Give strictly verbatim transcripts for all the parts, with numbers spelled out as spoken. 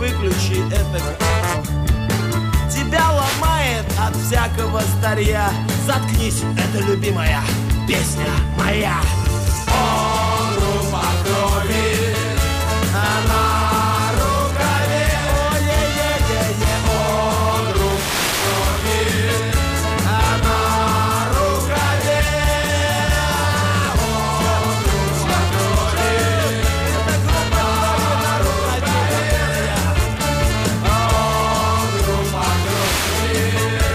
выключи это. Тебя ломает от всякого старья. Заткнись, это любимая песня моя. О, группа крови, она рукаве. О-е-е-е-е, о, группа крови, она рукаве. О, группа крови, это группа крови на рукаве. О, группа крови,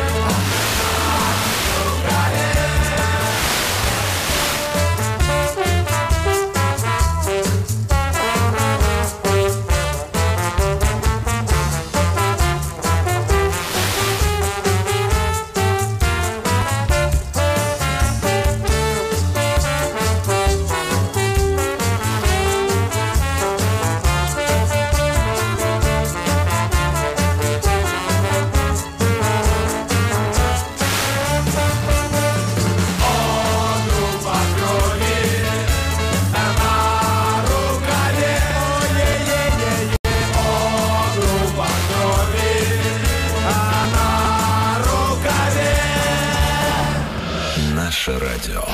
Наше радио.